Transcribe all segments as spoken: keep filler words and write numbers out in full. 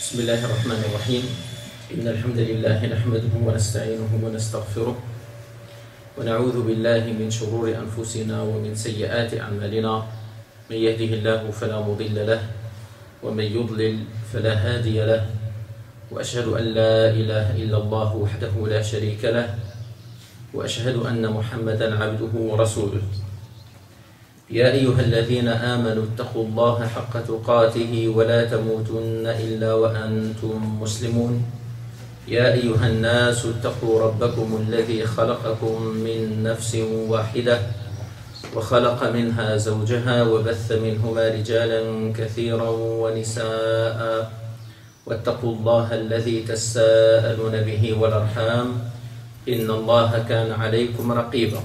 بسم الله الرحمن الرحيم. إن الحمد لله نحمده ونستعينه ونستغفره ونعوذ بالله من شرور أنفسنا ومن سيئات أعمالنا. من يهده الله فلا مضل له ومن يضلل فلا هادي له، وأشهد أن لا إله إلا الله وحده لا شريك له، وأشهد أن محمدا عبده ورسوله. يا أيها الذين آمنوا اتقوا الله حق تقاته ولا تموتن إلا وأنتم مسلمون. يا أيها الناس اتقوا ربكم الذي خلقكم من نفس واحدة وخلق منها زوجها وبث منهما رجالا كثيرا ونساء، واتقوا الله الذي تساءلون به والأرحام إن الله كان عليكم رقيبا.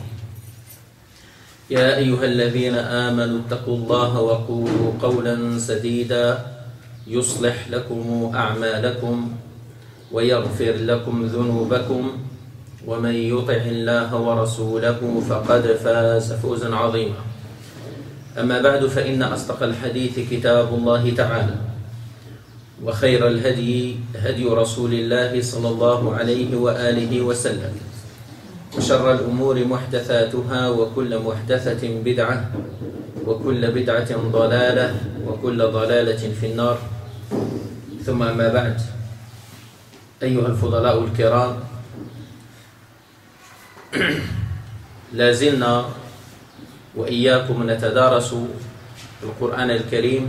يا أيها الذين آمنوا اتقوا الله وقولوا قولا سديدا يصلح لكم أعمالكم ويغفر لكم ذنوبكم، ومن يطع الله ورسوله فقد فاز فوزا عظيما. أما بعد، فإن أصدق الحديث كتاب الله تعالى، وخير الهدي هدي رسول الله صلى الله عليه وآله وسلم، وشر الأمور محدثاتها، وكل محدثة بدعة، وكل بدعة ضلالة، وكل ضلالة في النار. ثم ما بعد، أيها الفضلاء الكرام، لازلنا وإياكم نتدارس القرآن الكريم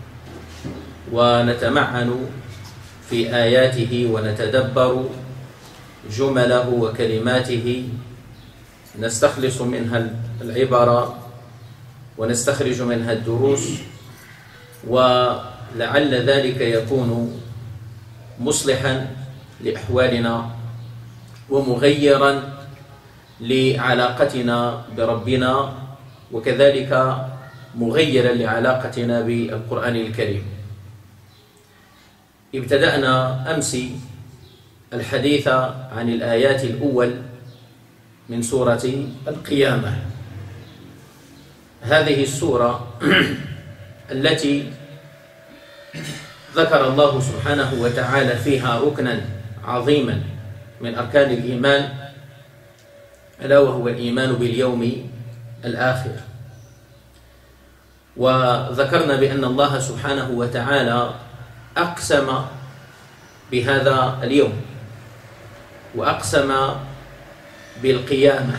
ونتمعن في آياته ونتدبر جمله وكلماته، نستخلص منها العبر ونستخرج منها الدروس، ولعل ذلك يكون مصلحا لأحوالنا ومغيرا لعلاقتنا بربنا، وكذلك مغيرا لعلاقتنا بالقرآن الكريم. ابتدأنا أمس الحديث عن الآيات الأول من سورة القيامة، هذه السورة التي ذكر الله سبحانه وتعالى فيها ركنا عظيما من أركان الإيمان، ألا وهو الإيمان باليوم الآخر. وذكرنا بأن الله سبحانه وتعالى أقسم بهذا اليوم، وأقسم بالقيامة،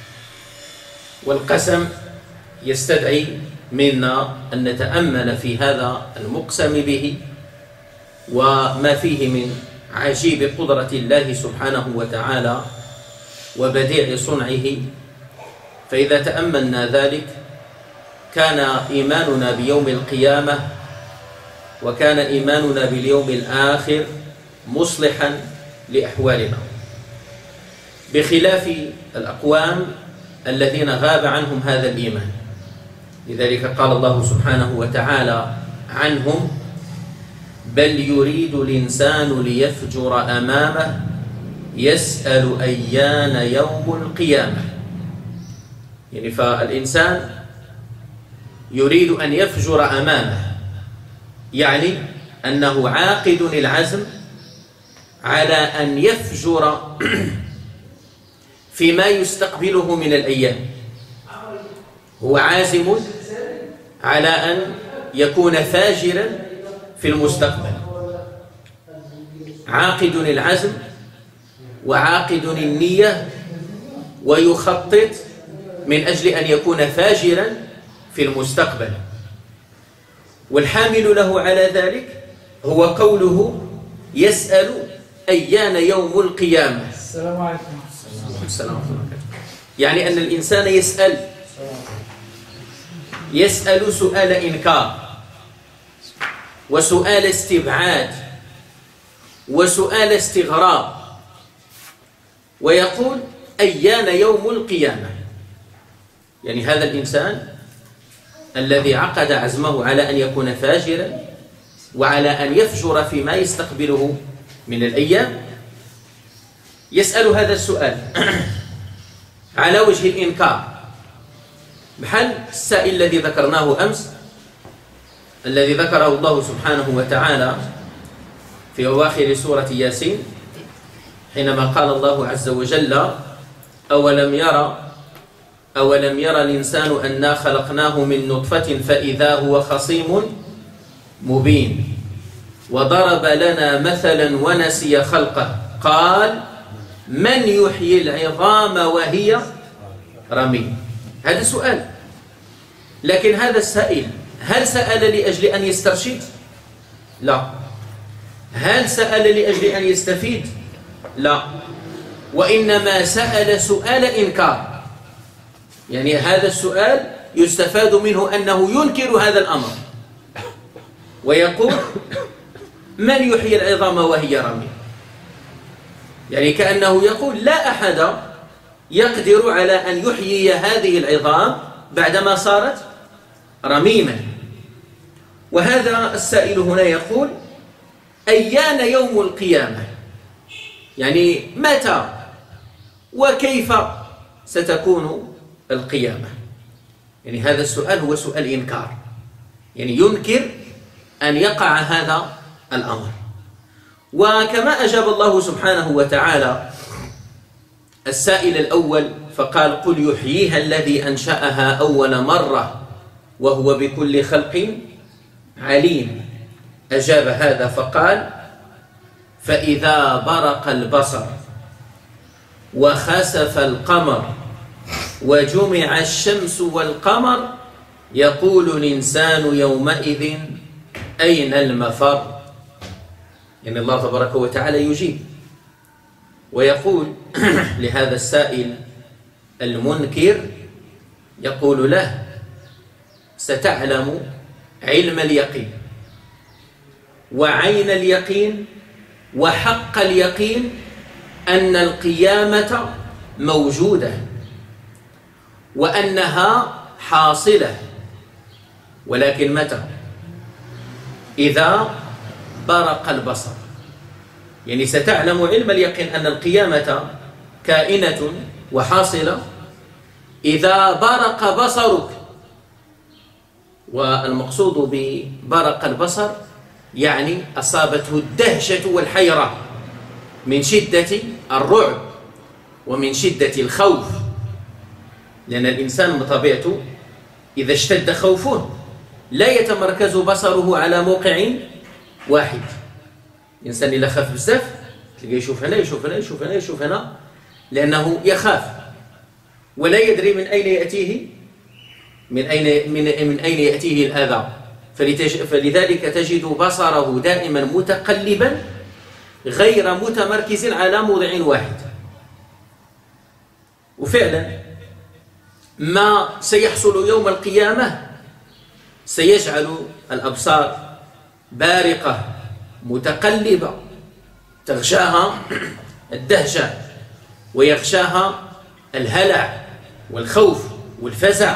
والقسم يستدعي منا أن نتأمل في هذا المقسم به وما فيه من عجيب قدرة الله سبحانه وتعالى وبديع صنعه. فإذا تأملنا ذلك كان إيماننا بيوم القيامة وكان إيماننا باليوم الآخر مصلحا لأحوالنا، بخلاف الأقوام الذين غاب عنهم هذا الإيمان. لذلك قال الله سبحانه وتعالى عنهم: بل يريد الإنسان ليفجر أمامه يسأل أيان يوم القيامة. يعني فالإنسان يريد أن يفجر أمامه، يعني أنه عاقد العزم على أن يفجر فيما يستقبله من الأيام، هو عازم على أن يكون فاجرا في المستقبل، عاقد العزم وعاقد النية، ويخطط من أجل أن يكون فاجرا في المستقبل. والحامل له على ذلك هو قوله يسأل أيان يوم القيامة. السلام عليكم. السلام عليكم. يعني أن الإنسان يسأل يسأل سؤال إنكار، وسؤال استبعاد، وسؤال استغراب، ويقول أيان يوم القيامة. يعني هذا الإنسان الذي عقد عزمه على أن يكون فاجرا وعلى أن يفجر فيما يستقبله من الأيام يسأل هذا السؤال على وجه الإنكار، بحال السائل الذي ذكرناه أمس، الذي ذكره الله سبحانه وتعالى في أواخر سورة ياسين حينما قال الله عز وجل: أولم يرى أولم يرى الإنسان أنا خلقناه من نطفة فإذا هو خصيم مبين وضرب لنا مثلا ونسي خلقه قال من يحيي العظام وهي رميم. هذا سؤال، لكن هذا السائل هل سأل لأجل أن يسترشد؟ لا. هل سأل لأجل أن يستفيد؟ لا، وإنما سأل سؤال إنكار. يعني هذا السؤال يستفاد منه أنه ينكر هذا الأمر ويقول من يحيي العظام وهي رميم، يعني كأنه يقول لا أحد يقدر على أن يحيي هذه العظام بعدما صارت رميما. وهذا السائل هنا يقول أيان يوم القيامة، يعني متى وكيف ستكون القيامة؟ يعني هذا السؤال هو سؤال إنكار، يعني ينكر أن يقع هذا الأمر. وكما أجاب الله سبحانه وتعالى السائل الأول فقال قل يحييها الذي أنشأها أول مرة وهو بكل خلق عليم، أجاب هذا فقال فإذا برق البصر وخسف القمر وجمع الشمس والقمر يقول الإنسان يومئذ أين المفر. يعني الله تبارك وتعالى يجيب ويقول لهذا السائل المنكر، يقول له ستعلم علم اليقين وعين اليقين وحق اليقين أن القيامة موجودة وأنها حاصلة، ولكن متى؟ إذا برق البصر. يعني ستعلم علم اليقين أن القيامة كائنة وحاصلة إذا برق بصرك. والمقصود ببرق البصر يعني أصابته الدهشة والحيرة من شدة الرعب ومن شدة الخوف، لأن الإنسان بطبيعته إذا اشتد خوفه لا يتمركز بصره على موقع واحد. الإنسان إذا خاف بزاف تلقى يشوف هنا يشوف هنا يشوف هنا يشوف هنا، لأنه يخاف ولا يدري من أين يأتيه من أين من من أين يأتيه الأذى، فلذلك تجد بصره دائما متقلبا غير متمركز على موضع واحد. وفعلا ما سيحصل يوم القيامة سيجعل الأبصار بارقة متقلبة تغشاها الدهشة ويغشاها الهلع والخوف والفزع.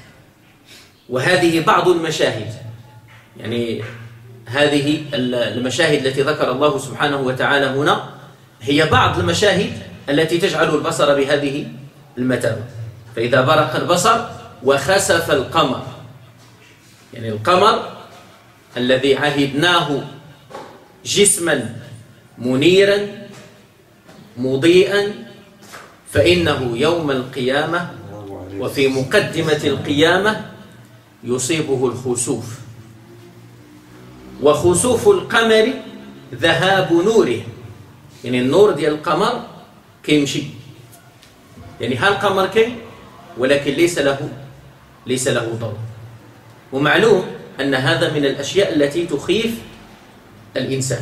وهذه بعض المشاهد، يعني هذه المشاهد التي ذكر الله سبحانه وتعالى هنا هي بعض المشاهد التي تجعل البصر بهذه المثابة. فإذا برق البصر وخسف القمر، يعني القمر الذي عهدناه جسما منيرا مضيئا، فإنه يوم القيامة وفي مقدمة القيامة يصيبه الخسوف، وخسوف القمر ذهاب نوره. يعني النور ديال القمر كيمشي، يعني ها القمر كاين ولكن ليس له ليس له ضوء. ومعلوم أن هذا من الأشياء التي تخيف الإنسان.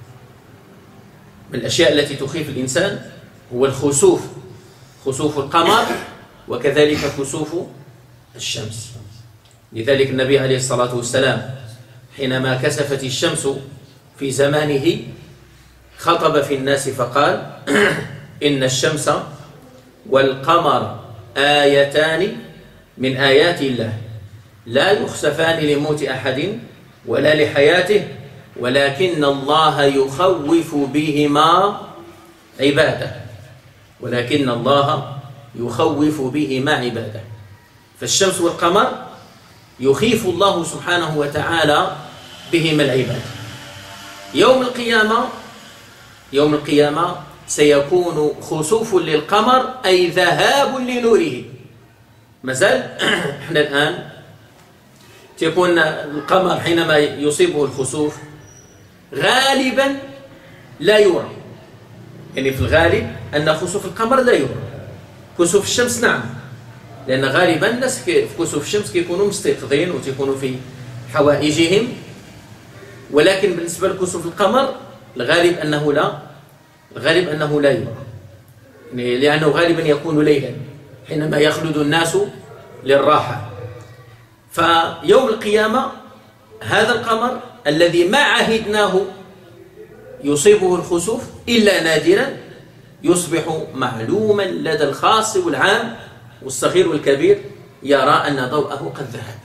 من الأشياء التي تخيف الإنسان هو الخسوف، خسوف القمر وكذلك خسوف الشمس. لذلك النبي عليه الصلاة والسلام حينما كسفت الشمس في زمانه خطب في الناس فقال إن الشمس والقمر آيتان من آيات الله لا يخسفان لموت أحد ولا لحياته ولكن الله يخوف بهما عباده ولكن الله يخوف بهما عباده. فالشمس والقمر يخيف الله سبحانه وتعالى بهما العباد. يوم القيامة يوم القيامة سيكون خسوف للقمر، أي ذهاب لنوره. مازال احنا الآن تكون القمر حينما يصيبه الخسوف غالبا لا يرى، يعني في الغالب أن خسوف القمر لا يرى. كسوف الشمس نعم، لأن غالبا الناس في كسوف الشمس كيكونوا مستيقظين وتكونوا في حوائجهم، ولكن بالنسبة لكسوف القمر الغالب أنه لا الغالب أنه لا يرى، يعني لأنه غالبا يكون ليلا حينما يخلد الناس للراحة. فيوم القيامة هذا القمر الذي ما عهدناه يصيبه الخسوف إلا نادرا يصبح معلوما لدى الخاص والعام، والصغير والكبير يرى أن ضوءه قد ذهب،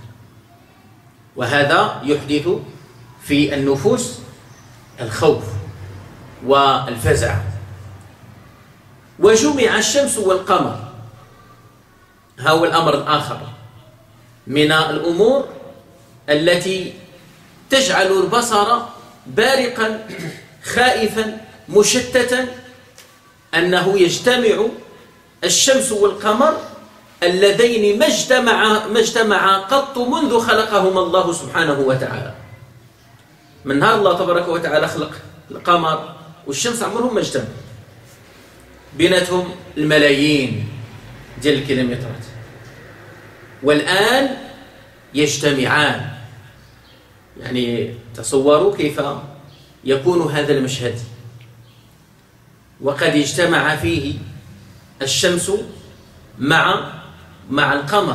وهذا يحدث في النفوس الخوف والفزع. وجمع الشمس والقمر، ها هو الأمر الآخر من الأمور التي تجعل البصر بارقا خائفا مشتتا، أنه يجتمع الشمس والقمر اللذين ما اجتمعا ما اجتمعا قط منذ خلقهما الله سبحانه وتعالى. من نهار الله تبارك وتعالى خلق القمر والشمس عمرهم ما اجتمعوا، بيناتهم الملايين ديال الكيلومترات، والآن يجتمعان. يعني تصوروا كيف يكون هذا المشهد، وقد اجتمع فيه الشمس مع مع القمر.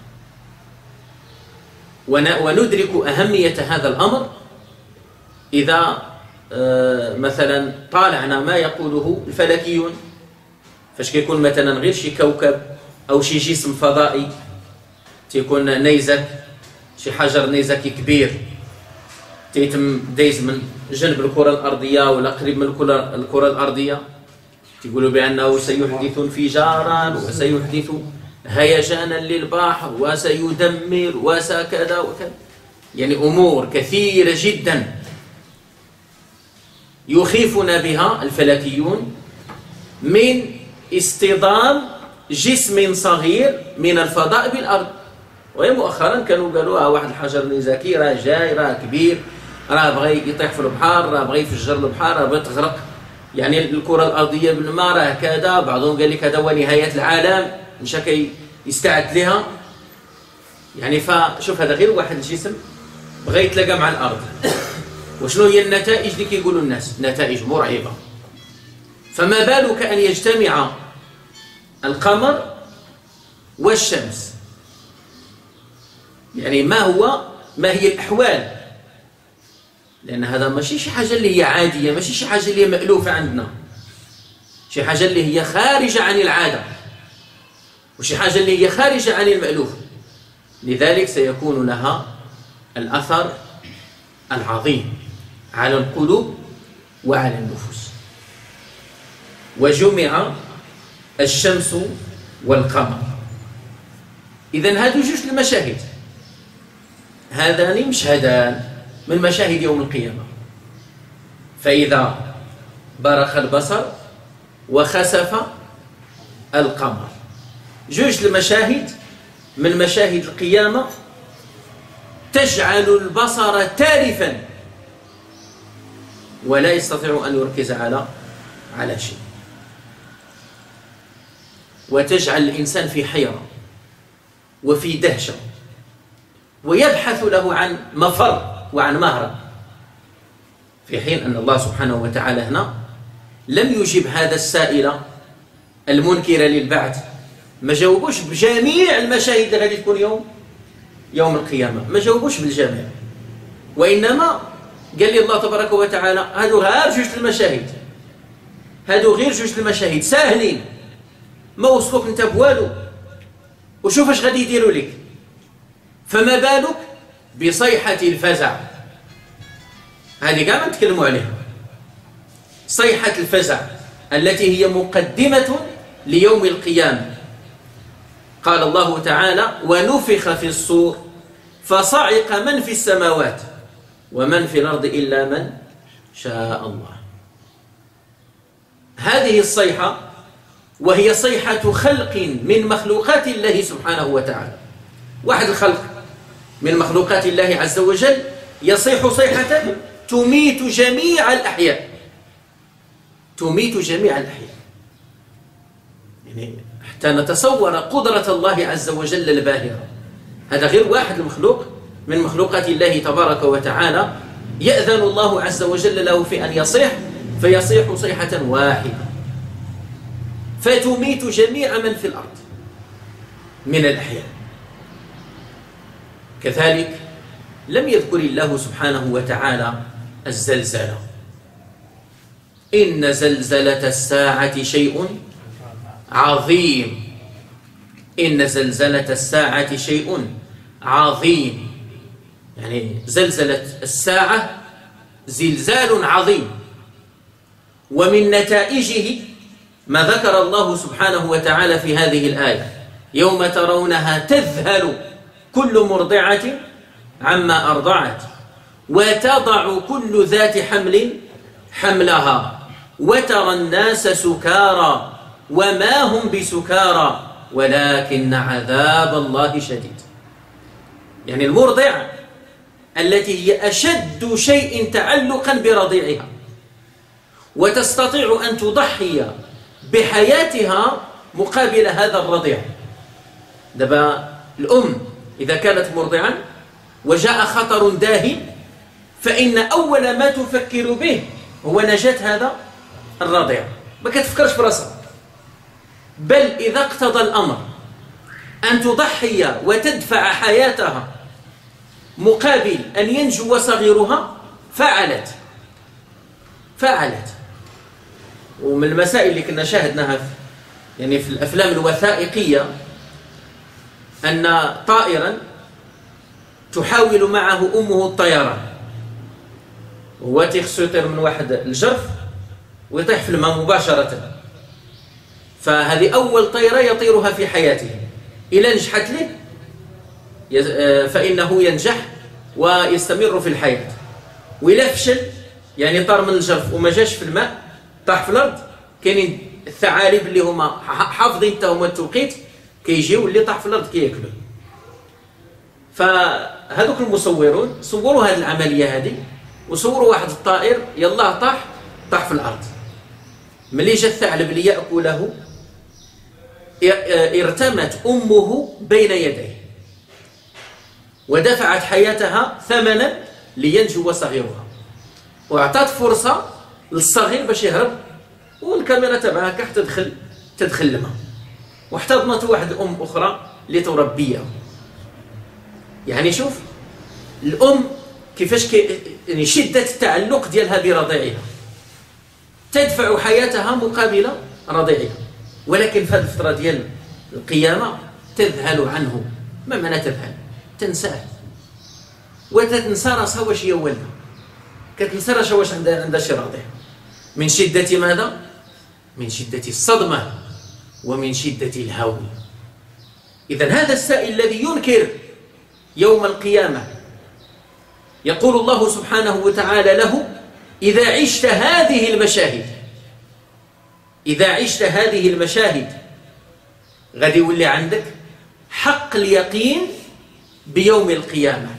وندرك أهمية هذا الأمر إذا مثلا طالعنا ما يقوله الفلكيون، فاش كيكون مثلا غير شي كوكب أو شي جسم فضائي تيكون نيزك، شي حجر نيزكي كبير تيتم دايز من جنب الكرة الأرضية ولا قريب من الكرة الكرة الأرضية، تيقولوا بأنه سيحدث انفجارا وسيحدث هيجانا للبحر وسيدمر وسكذا وكذا، يعني أمور كثيرة جدا يخيفنا بها الفلكيون من اصطدام جسم صغير من الفضاء بالأرض. ومؤخرا كانوا قالوا واحد الحجر نيزكي راه جاي، راه كبير، راه بغى يطيح في البحر، راه بغى يفجر البحر، راه بغى تغرق يعني الكرة الأرضية بالماء، راه كذا. بعضهم قال لك هذا هو نهاية العالم، مشى كي يستعد لها. يعني فشوف هذا غير واحد الجسم بغى يتلاقى مع الأرض، وشنو هي النتائج اللي كيقولوا الناس؟ نتائج مرعبة. فما بالك أن يجتمع القمر والشمس؟ يعني ما هو ما هي الأحوال؟ لأن هذا ماشي شي حاجة اللي هي عادية، ماشي شي حاجة اللي هي مألوفة عندنا، شي حاجة اللي هي خارجة عن العادة، وشي حاجة اللي هي خارجة عن المألوف. لذلك سيكون لها الأثر العظيم على القلوب وعلى النفوس. وجمع الشمس والقمر. إذن هذو جوج المشاهد، هذان مشهدان من مشاهد يوم القيامة. فإذا برق البصر وخسف القمر، جوج المشاهد من مشاهد القيامة تجعل البصر تالفا ولا يستطيع أن يركز على على شيء، وتجعل الإنسان في حيرة وفي دهشة، ويبحث له عن مفر وعن مهرب، في حين أن الله سبحانه وتعالى هنا لم يجب هذا السائل المنكر للبعث، ما جاوبوش بجميع المشاهد اللي غادي تكون يوم يوم القيامة، ما جاوبوش بالجميع، وإنما قال لي الله تبارك وتعالى هادو غير جوج المشاهد، هادو غير جوج المشاهد ساهلين، ما وصلوك انت بوالو، وشوف اش غادي يديروا لك. فما بالك بصيحة الفزع، هذه كاع ما نتكلموا عليها، صيحة الفزع التي هي مقدمة ليوم القيامة. قال الله تعالى ونفخ في الصور فصعق من في السماوات ومن في الأرض إلا من شاء الله. هذه الصيحة وهي صيحة خلق من مخلوقات الله سبحانه وتعالى. واحد الخلق من مخلوقات الله عز وجل يصيح صيحة تميت جميع الأحياء، تميت جميع الأحياء. يعني حتى نتصور قدرة الله عز وجل الباهرة. هذا غير واحد المخلوق من مخلوقات الله تبارك وتعالى يأذن الله عز وجل له في أن يصيح، فيصيح صيحة واحدة فتميت جميع من في الأرض من الأحياء. كذلك لم يذكر الله سبحانه وتعالى الزلزلة. إن زلزلة الساعة شيء عظيم. إن زلزلة الساعة شيء عظيم، يعني زلزلة الساعة زلزال عظيم. ومن نتائجه ما ذكر الله سبحانه وتعالى في هذه الآية: يوم ترونها تذهل كل مرضعة عما أرضعت وتضع كل ذات حمل حملها وترى الناس سكارى وما هم بسكارى ولكن عذاب الله شديد. يعني المرضع التي هي أشد شيء تعلقا برضيعها وتستطيع أن تضحي بحياتها مقابل هذا الرضيع. دابا الأم إذا كانت مرضعا وجاء خطر داهم فإن أول ما تفكر به هو نجاة هذا الرضيع، ما كتفكرش في راسها، بل إذا اقتضى الأمر أن تضحي وتدفع حياتها مقابل أن ينجو صغيرها فعلت فعلت ومن المسائل اللي كنا شاهدناها في يعني في الأفلام الوثائقية أن طائرا تحاول معه أمه الطيران، هو تيخصو يطير من واحد الجرف ويطيح في الماء مباشرة، فهذه أول طيرة يطيرها في حياته. إذا نجحت له فإنه ينجح ويستمر في الحياة، وإذا فشل يعني طار من الجرف وما جاش في الماء طاح في الأرض، كاينين الثعالب اللي هما حافظين حتى هما التوقيت كيجيو اللي طاح في الأرض كياكلوه. فهذوك المصورون صوروا هذه العملية هذه وصوروا واحد الطائر يلا طاح طاح في الأرض. ملي جا الثعلب اللي يأكله ارتمت أمه بين يديه ودفعت حياتها ثمنا لينجو صغيرها، وأعطت فرصة للصغير باش يهرب، والكاميرا تبعها كح تدخل تدخل الماء، واحتضنت واحد أم أخرى لتربيه. يعني شوف الأم كيفاش كي يعني شدة التعلق ديالها برضيعها، تدفع حياتها مقابل رضيعها، ولكن في هذه الفترة ديال القيامة تذهل عنه. ما معنى تذهل؟ تنساه، وتنسى راسها واش هي ولدها، كتنسى راسها واش عندها عندها شي رضيع، من شدة ماذا؟ من شدة الصدمة ومن شدة الهول. إذن هذا السائل الذي ينكر يوم القيامة يقول الله سبحانه وتعالى له: إذا عشت هذه المشاهد إذا عشت هذه المشاهد غادي يولي عندك حق اليقين بيوم القيامة.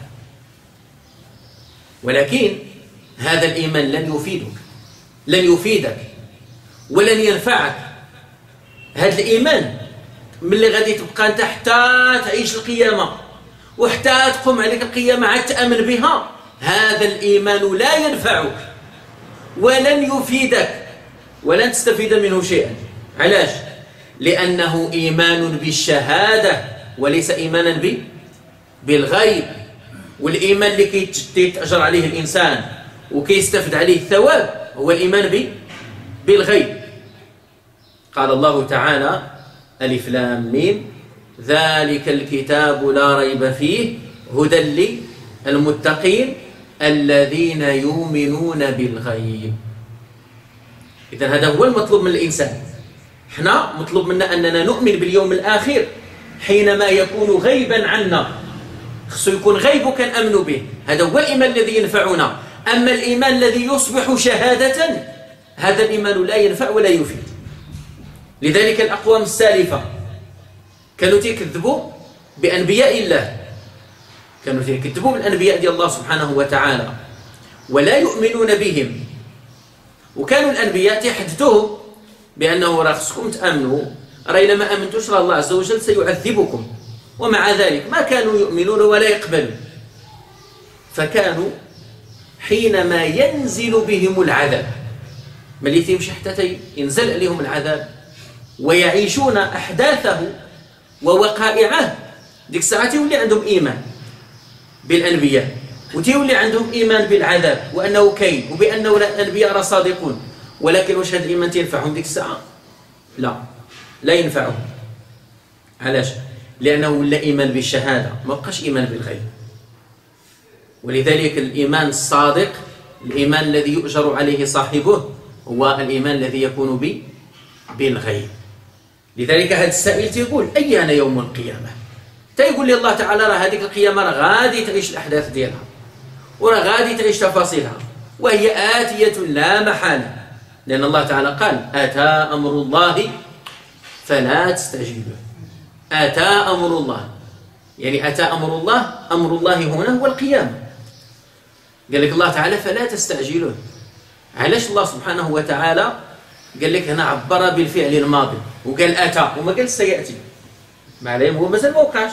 ولكن هذا الإيمان لن يفيدك لن يفيدك ولن ينفعك. هذا الإيمان ملي غادي تبقى أنت حتى تعيش القيامة وحتى تقوم عليك القيامة عاد تأمن بها، هذا الإيمان لا ينفعك ولن يفيدك ولن تستفيد منه شيئا. علاش؟ لأنه إيمان بالشهادة وليس إيمانا بالغيب. والإيمان اللي كيتأجر عليه الإنسان وكيستفد عليه الثواب هو الإيمان بالغيب. قال الله تعالى: ألف لام ميم ذلك الكتاب لا ريب فيه هدى للمتقين الذين يؤمنون بالغيب. إذن هذا هو المطلوب من الإنسان. احنا مطلوب منا أننا نؤمن باليوم الآخر حينما يكون غيبا عنا، خصو يكون غيب كنأمن به. هذا هو الإيمان الذي ينفعنا. أما الإيمان الذي يصبح شهادة هذا الإيمان لا ينفع ولا يفيد. لذلك الأقوام السالفة كانوا يكذبوا بأنبياء الله، كانوا يكذبوا بالأنبياء ديال الله سبحانه وتعالى ولا يؤمنون بهم. وكانوا الأنبياء يحدثوهم بأنه راه خصكم تآمنوا، راه إلا ما آمنتوش راه الله عز وجل سيعذبكم، ومع ذلك ما كانوا يؤمنون ولا يقبلون. فكانوا حينما ينزل بهم العذاب، ملي تيمشي حتى ينزل عليهم العذاب ويعيشون أحداثه ووقائعه، ديك الساعة تيولي عندهم إيمان بالأنبياء، وتيولي عندهم إيمان بالعذاب وأنه كاين وبأنه الأنبياء راه صادقون. ولكن واش هذا الإيمان تينفعهم ديك الساعة؟ لا، لا ينفعهم. علاش؟ لأنه ولا إيمان بالشهادة، ما بقاش إيمان بالغيب. ولذلك الإيمان الصادق، الإيمان الذي يؤجر عليه صاحبه، هو الإيمان الذي يكون ب بالغيب. لذلك هذا السائل تيقول أيان يوم القيامة؟ تيقول لي الله تعالى راه هذيك القيامة راه غادي تعيش الأحداث ديالها وراه غادي تعيش تفاصيلها، وهي آتية لا محالة، لأن الله تعالى قال أتى أمر الله فلا تستعجلوه. أتى أمر الله، يعني أتى أمر الله، أمر الله هنا هو القيامة. قال لك الله تعالى فلا تستعجلوه. علاش الله سبحانه وتعالى قال لك هنا عبر بالفعل الماضي وقال أتى وما قال سيأتي؟ ما عليهم، هو مازال ما وقعش.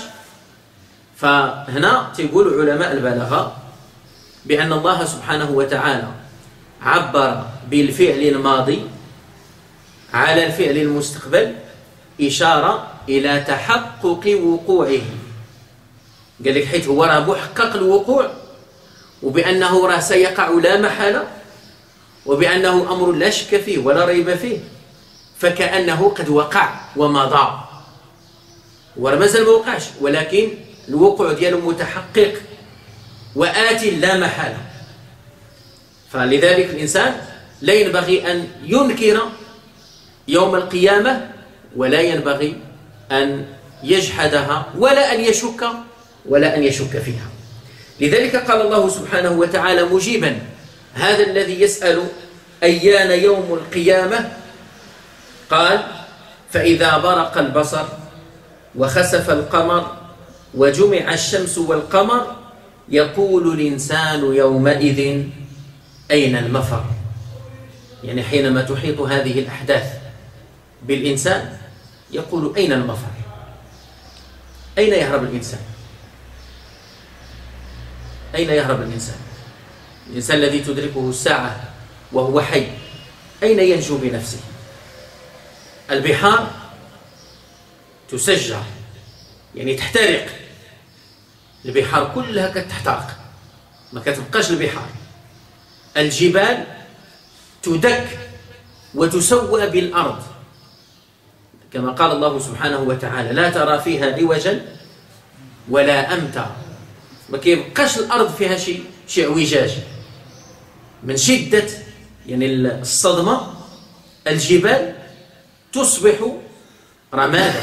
فهنا تيقول علماء البلاغة بأن الله سبحانه وتعالى عبر بالفعل الماضي على الفعل المستقبل إشارة إلى تحقق وقوعه. قال لك حيث هو راه محقق الوقوع، وبأنه راه سيقع لا محالة، وبأنه أمر لا شك فيه ولا ريب فيه، فكأنه قد وقع ومضى. وراه مازال ما وقعش، ولكن الوقوع ديالو متحقق وآت لا محالة. فلذلك الإنسان لا ينبغي أن ينكر يوم القيامة، ولا ينبغي أن يجحدها، ولا أن يشك ولا أن يشك فيها. لذلك قال الله سبحانه وتعالى مجيبا هذا الذي يسأل أيان يوم القيامة، قال فإذا برق البصر وخسف القمر وجمع الشمس والقمر يقول الإنسان يومئذ أين المفر. يعني حينما تحيط هذه الأحداث بالإنسان يقول أين المفر؟ أين يهرب الإنسان؟ أين يهرب الإنسان؟ الإنسان الذي تدركه الساعة وهو حي أين ينجو بنفسه؟ البحار تسجر، يعني تحترق، البحار كلها كتحترق، ما كتبقاش البحار. الجبال تدك وتسوى بالأرض، كما قال الله سبحانه وتعالى لا ترى فيها عوجا ولا أمتا، ما كيبقاش الأرض فيها شيء شي اعوجاج من شدة يعني الصدمة. الجبال تصبح رمادا،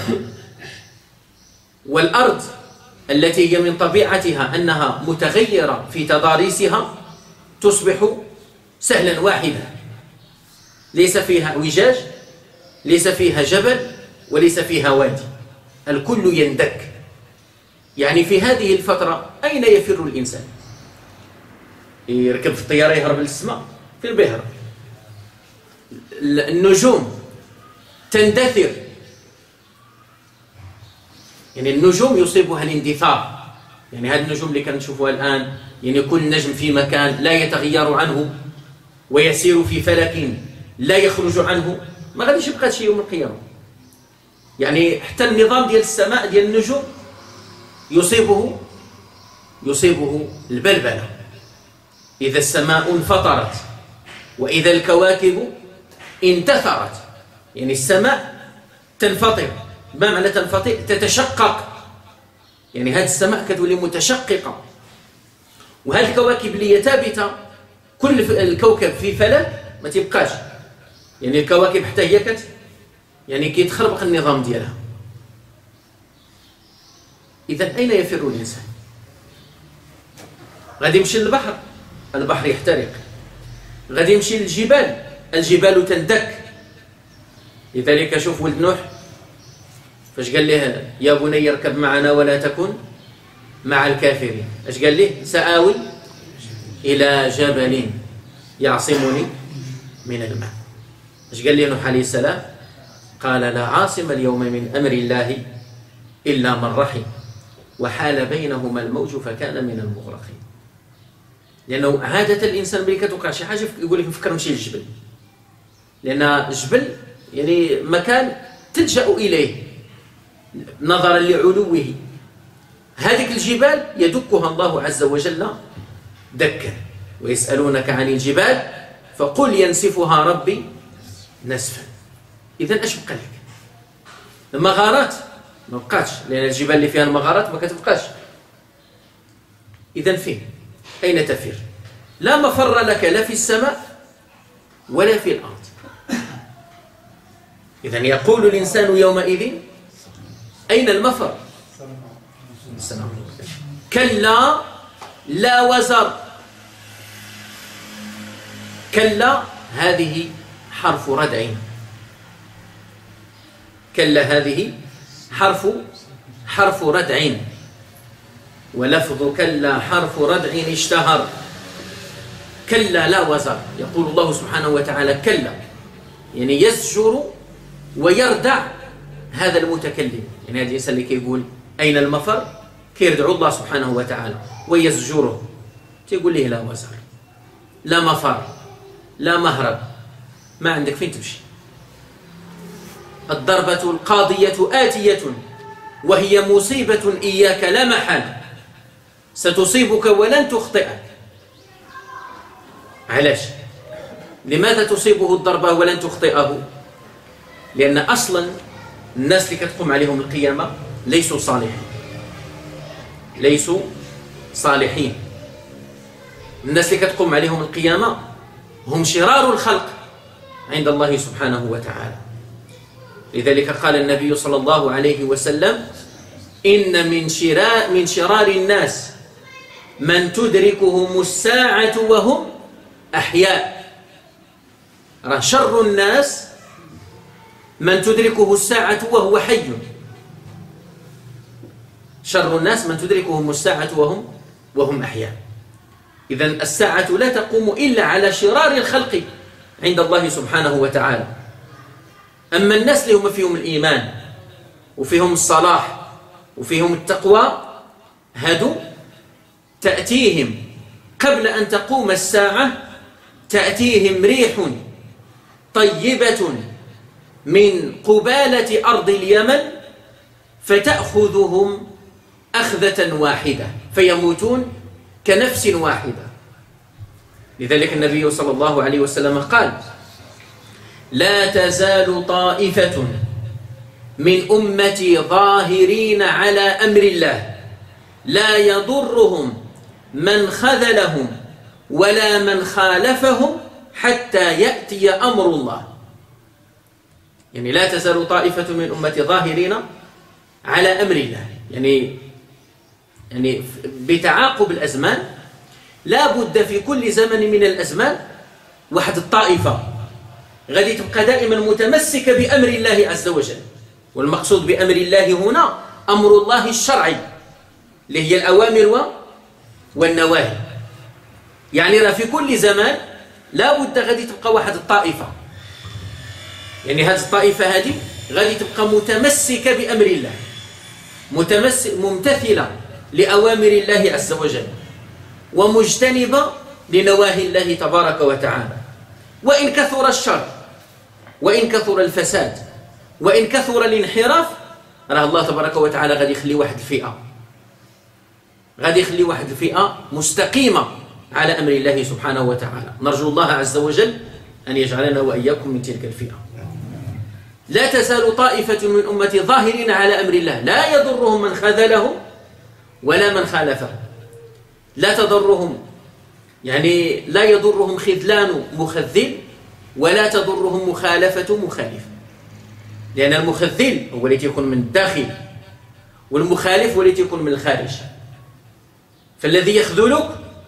والأرض التي هي من طبيعتها أنها متغيرة في تضاريسها تصبح سهلا واحدا، ليس فيها اعوجاج، ليس فيها جبل، وليس فيها وادي، الكل يندك. يعني في هذه الفترة أين يفر الإنسان؟ يركب في الطيارة يهرب للسماء، في البحر. النجوم تندثر، يعني النجوم يصيبها الاندثار. يعني هذه النجوم اللي كنشوفوها الآن، يعني كل نجم في مكان لا يتغير عنه ويسير في فلك لا يخرج عنه، ما غاديش يبقى شيء يوم القيامة. يعني حتى النظام ديال السماء ديال النجوم يصيبه يصيبه البلبلة. إذا السماء انفطرت وإذا الكواكب انتثرت، يعني السماء تنفطر. ما معنى تنفطر؟ تتشقق، يعني هذه السماء كتولي متشققة، وهذه الكواكب اللي هي ثابتة كل الكوكب في فلك ما تبقاش، يعني الكواكب حتى هي كت يعني كيتخربق النظام ديالها. إذا أين يفر الإنسان؟ غادي يمشي للبحر، البحر يحترق. غادي يمشي للجبال، الجبال تندك. لذلك شوف ولد نوح فاش قال له يا بني اركب معنا ولا تكن مع الكافرين. اش قال له؟ سآوي إلى جبل يعصمني من الماء. اش قال له نوح عليه السلام؟ قال لا عاصم اليوم من أمر الله إلا من رحم وحال بينهما الموج فكان من المغرقين. لأنه عادة الإنسان ملي كتوقع شي حاجة يقول لك نفكر نمشي للجبل، لأن الجبل يعني مكان تلجأ إليه نظرا لعلوه. هذه الجبال يدكها الله عز وجل دكا. ويسألونك عن الجبال فقل ينسفها ربي نسفا. إذن أش بقى لك؟ المغارات ما بقاتش، لأن الجبال اللي فيها المغارات ما كتبقاش. إذن فين؟ أين تفر؟ لا مفر لك لا في السماء ولا في الأرض. إذن يقول الإنسان يومئذ أين المفر؟ كلا لا وزر. كلا هذه حرف ردع. كلا هذه حرف حرف ردع، ولفظ كلا حرف ردع اشتهر. كلا لا وزر. يقول الله سبحانه وتعالى كلا، يعني يزجر ويردع هذا المتكلم. يعني هذا الإنسان اللي كيقول أين المفر كيردع الله سبحانه وتعالى ويزجره، تيقول له لا وزر، لا مفر، لا مهرب، ما عندك فين تمشي. الضربة القاضية آتية وهي مصيبة إياك لا محال، ستصيبك ولن تخطئك. علاش؟ لماذا تصيبه الضربة ولن تخطئه؟ لأن أصلا الناس اللي كتقوم عليهم القيامة ليسوا صالحين، ليسوا صالحين. الناس اللي كتقوم عليهم القيامة هم شرار الخلق عند الله سبحانه وتعالى. لذلك قال النبي صلى الله عليه وسلم إن من شرار, من شرار الناس من تدركهم الساعة وهم أحياء. راه شر الناس من تدركه الساعة وهو حي. شر الناس من تدركهم الساعة وهم وهم أحياء. إذن الساعة لا تقوم إلا على شرار الخلق عند الله سبحانه وتعالى. أما الناس اللي هم فيهم الإيمان وفيهم الصلاح وفيهم التقوى، هادو تأتيهم قبل أن تقوم الساعة، تأتيهم ريح طيبة من قبالة أرض اليمن فتأخذهم أخذة واحدة فيموتون كنفس واحدة. لذلك النبي صلى الله عليه وسلم قال لا تزال طائفة من أمتي ظاهرين على أمر الله لا يضرهم من خذلهم ولا من خالفهم حتى يأتي أمر الله. يعني لا تزال طائفة من أمتي ظاهرين على أمر الله، يعني يعني بتعاقب الأزمان لا بد في كل زمن من الأزمان واحد الطائفة غادي تبقى دائما متمسكة بأمر الله عز وجل. والمقصود بأمر الله هنا أمر الله الشرعي اللي هي الأوامر والنواهي. يعني راه في كل زمان لا بد غادي تبقى واحد الطائفة، يعني هذه الطائفة هذه غادي تبقى متمسكة بأمر الله، متمسك ممتثلة لأوامر الله عز وجل ومجتنبة لنواهي الله تبارك وتعالى. وإن كثر الشر وإن كثر الفساد وإن كثر الانحراف، راه الله تبارك وتعالى غادي يخلي واحد الفئة غادي يخلي واحد الفئة مستقيمة على أمر الله سبحانه وتعالى. نرجو الله عز وجل أن يجعلنا وإياكم من تلك الفئة. لا تزال طائفة من أمتي ظاهرين على أمر الله لا يضرهم من خذلهم ولا من خالفهم. لا تضرهم يعني لا يضرهم خذلان مخذل ولا تضرهم مخالفة مخالف، لأن المخذل هو الذي يكون من الداخل والمخالف هو الذي يكون من الخارج. فالذي يخذلك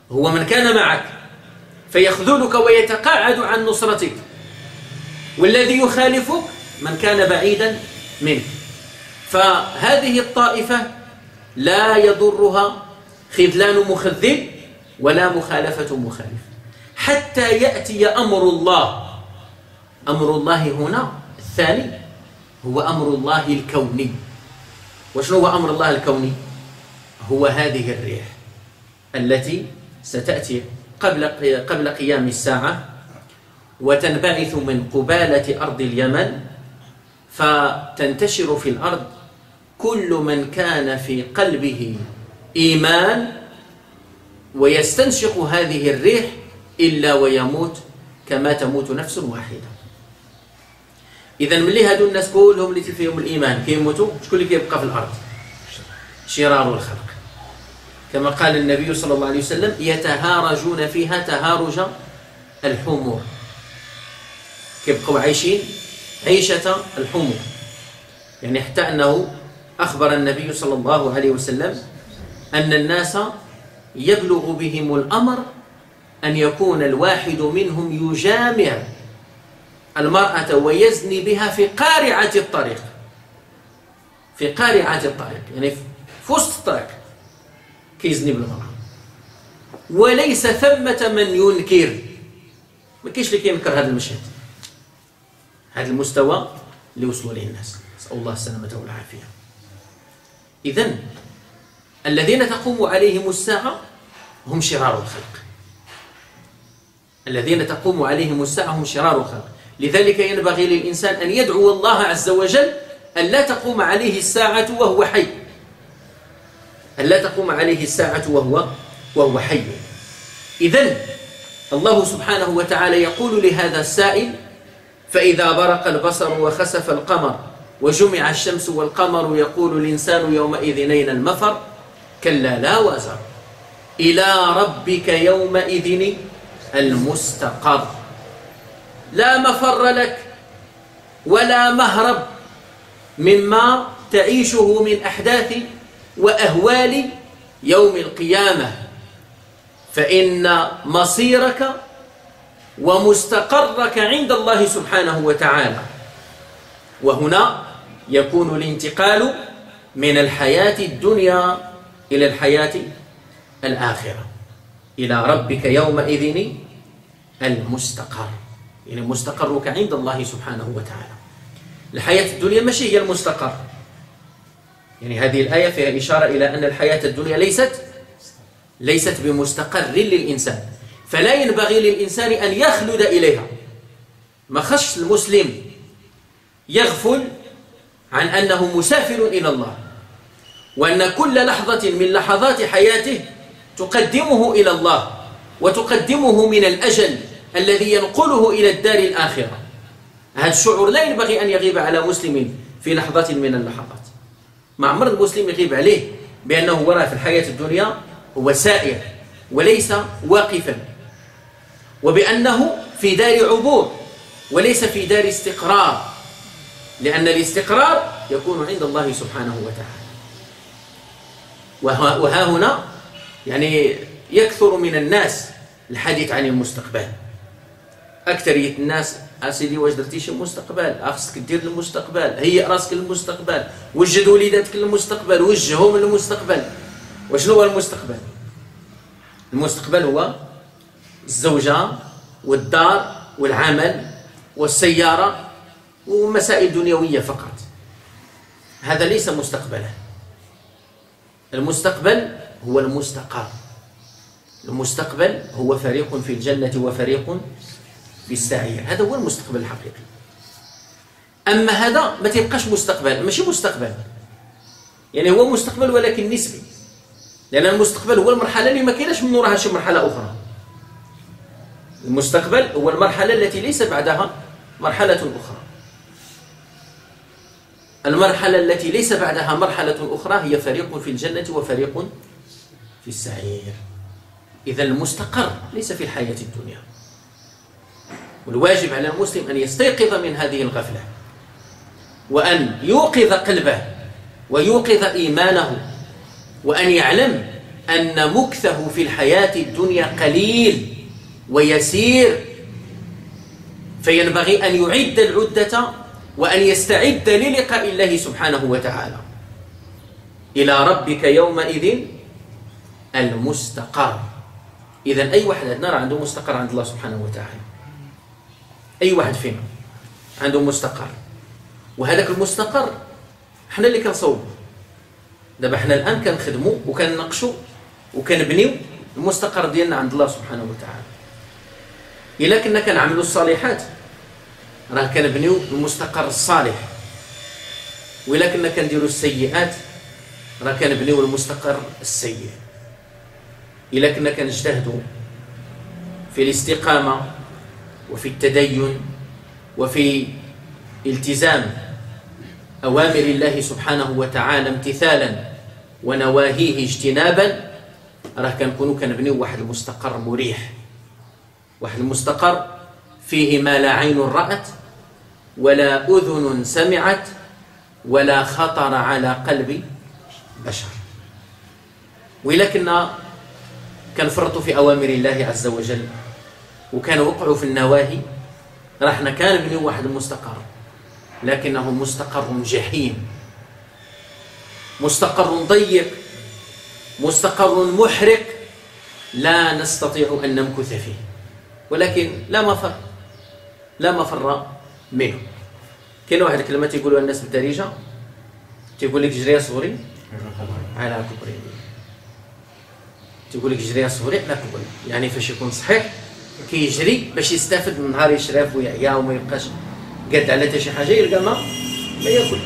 هو من كان معك فيخذلك ويتقاعد عن نصرتك، والذي يخالفك من كان بعيدا منك. فهذه الطائفة لا يضرها خذلان مخذل ولا مخالفة مخالف حتى يأتي أمر الله. أمر الله هنا الثاني هو أمر الله الكوني. وشنو هو أمر الله الكوني؟ هو هذه الريح التي ستأتي قبل قبل قيام الساعة وتنبعث من قبالة أرض اليمن، فتنتشر في الأرض. كل من كان في قلبه إيمان ويستنشق هذه الريح إلا ويموت كما تموت نفس واحدة. إذا ملي هادو الناس كلهم اللي فيهم الإيمان كيموتوا، شكون اللي كيبقى في الأرض؟ شرار الخلق، كما قال النبي صلى الله عليه وسلم: يتهارجون فيها تهارج الحمور. كيبقوا عايشين عيشة الحمور، يعني حتى أنه أخبر النبي صلى الله عليه وسلم أن الناس يبلغ بهم الأمر أن يكون الواحد منهم يجامع المرأة ويزني بها في قارعة الطريق، في قارعة الطريق يعني في وسط الطريق كيزني بالمرأة، وليس ثمة من ينكر. ما كاينش اللي كينكر هذا المشهد، هذا المستوى اللي وصلوا له الناس، نسأل الله السلامة والعافية. إذن الذين تقوم عليهم الساعة هم شرار الخلق، الذين تقوم عليهم الساعة هم شرار الخلق. لذلك ينبغي للإنسان أن يدعو الله عز وجل أن لا تقوم عليه الساعة وهو حي، أن لا تقوم عليه الساعة وهو وهو حي. إذن الله سبحانه وتعالى يقول لهذا السائل: فإذا برق البصر وخسف القمر وجمع الشمس والقمر يقول الإنسان يومئذ أين المفر كلا لا وزر إلى ربك يومئذ المستقر. لا مفر لك ولا مهرب مما تعيشه من أحداث وأهوال يوم القيامة، فإن مصيرك ومستقرك عند الله سبحانه وتعالى. وهنا يكون الانتقال من الحياة الدنيا إلى الحياة الآخرة، إلى ربك يومئذ المستقر، يعني مستقرك عند الله سبحانه وتعالى. الحياة الدنيا ماشي هي المستقر، يعني هذه الآية فيها إشارة إلى أن الحياة الدنيا ليست ليست بمستقر للإنسان، فلا ينبغي للإنسان أن يخلد إليها. ما خش المسلم يغفل عن أنه مسافر إلى الله، وأن كل لحظة من لحظات حياته تقدمه إلى الله وتقدمه من الأجل الذي ينقله إلى الدار الآخرة. هذا الشعور لا ينبغي أن يغيب على مسلم في لحظة من اللحظات. مع عمر المسلم يغيب عليه بأنه وراء في الحياة الدنيا هو سائر وليس واقفا، وبأنه في دار عبور وليس في دار استقرار، لأن الاستقرار يكون عند الله سبحانه وتعالى. وها, وها هنا يعني يكثر من الناس الحديث عن المستقبل. أكثرية الناس: أسيدي واش درتيش المستقبل؟ خصك دير المستقبل، هيئ راسك للمستقبل، وجد وليداتك للمستقبل، وجههم للمستقبل. وشنو هو المستقبل؟ المستقبل هو الزوجة والدار والعمل والسيارة ومسائل دنيوية فقط. هذا ليس مستقبلا. المستقبل هو المستقر. المستقبل هو فريق في الجنة وفريق في السعير، هذا هو المستقبل الحقيقي. أما هذا ما تبقاش مستقبل، ماشي مستقبل، يعني هو مستقبل ولكن نسبي، لأن المستقبل هو المرحلة اللي ما كايناش من وراها شي مرحلة أخرى. المستقبل هو المرحلة التي ليس بعدها مرحلة أخرى. المرحلة التي ليس بعدها مرحلة أخرى هي فريق في الجنة وفريق في السعير. إذا المستقر ليس في الحياة الدنيا، والواجب على المسلم أن يستيقظ من هذه الغفلة، وأن يوقظ قلبه ويوقظ إيمانه، وأن يعلم أن مكثه في الحياة الدنيا قليل ويسير، فينبغي أن يعد العدة وأن يستعد للقاء الله سبحانه وتعالى. إلى ربك يومئذ المستقر. إذن أي واحد عندنا راه عنده مستقر عند الله سبحانه وتعالى، أي واحد فينا عنده مستقر، وهذاك المستقر حنا اللي كنصوبوا. دابا حنا الآن كنخدموا وكنناقشوا وكنبنيو المستقر ديالنا عند الله سبحانه وتعالى. إلا كنا كنعملوا الصالحات راه كنبنيو المستقر الصالح، وإلا كنا كنديروا السيئات راه كنبنيو المستقر السيء. إلا كنا كنجتهدوا في الاستقامة وفي التدين وفي التزام أوامر الله سبحانه وتعالى امتثالا ونواهيه اجتنابا، راه كنكونوا كنبنيو واحد المستقر مريح، واحد المستقر فيه ما لا عين رأت ولا أذن سمعت ولا خطر على قلب بشر. وإلا كنا كنفرطوا في أوامر الله عز وجل وكانوا وقعوا في النواهي، راحنا كان بنيو واحد المستقر، لكنه مستقر جحيم، مستقر ضيق، مستقر محرق لا نستطيع أن نمكث فيه، ولكن لا مفر لا مفر منه. كاين واحد الكلمه تيقولوها الناس بالدارجه، تيقول لك جري صغري على كبري، تيقول لك جري صغري على كبري، يعني فاش يكون صحيح كيجري باش يستافد من نهار يشرف ويعيا وما يبقاش قاد على حتى شي حاجه يلقى ما ما ياكل.